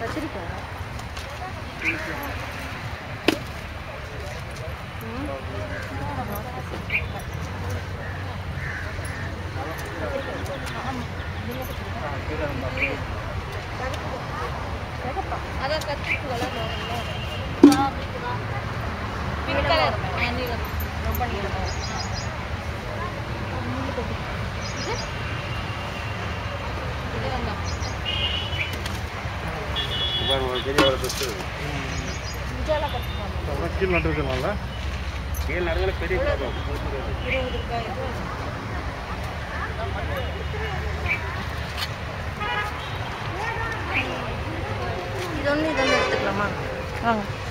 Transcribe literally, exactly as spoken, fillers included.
கத்திரிக்காய் அதான் கத்திரிக்கு வளரும் பிங்க் கலர் நீளம் ரொம்ப நீளம் கீழே நட்டுருக்கனால கீழே நடுவில் பெரிய இருபது ரூபாய் இது ஒன்று இது ஒன்று எடுத்துக்கலாமா வாங்க